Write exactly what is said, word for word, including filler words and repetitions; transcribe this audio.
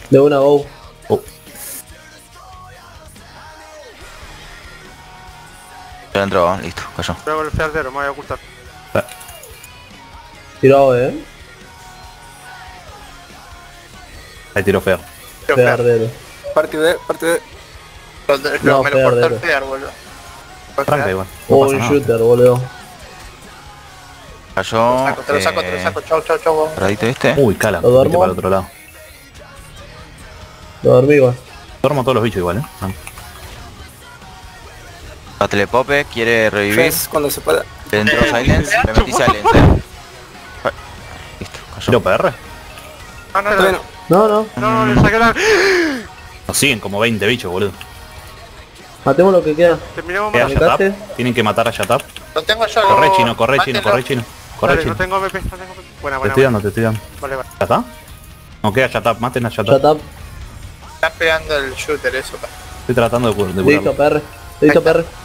De una go. Oh. Ya entró, listo, cayó. Voy a golpear al dedo, me voy a ocultar. Tirado, eh. Ahí tiro feo. Feardero. Parte de, parte de. No, No, me lo cortó Feardero. el fear, boludo. Tranca igual. No Oh, pasa un nada. shooter, boludo. Cayó. Saco, te lo saco, te lo saco. Chau, chau, chau. Paradito este. Uy, cala. ¿Lo Vete duermo? para el otro lado. Lo dormí igual. Duermo todos los bichos igual, eh. Ah. La telepope quiere revivir. Fes, cuando se pueda. Le entró Silence. Le metí Silence, eh. Listo, cayó. ¿Tiro P R? Ah, no, Todavía no, no. No, no. no, le saqué la... Nos siguen como veinte bichos, boludo. Matemos lo que queda. Terminamos Queda mal. Yatap. ¿Mataste? Tienen que matar a Yatap. Lo tengo yo. Corre lo- chino, corre chino, Mátenlo. corre chino. Corre Dale, chino. no tengo M P, no tengo M P. Buena, Te buena, estoy buena. dando, te estoy dando. Vale, vale. ¿Ya está? No queda Yatap, maten a Yatap. Shut up. Está pegando el shooter, eso. Estoy tratando de, cu- de Listo, curarlo. P R. Listo, P R.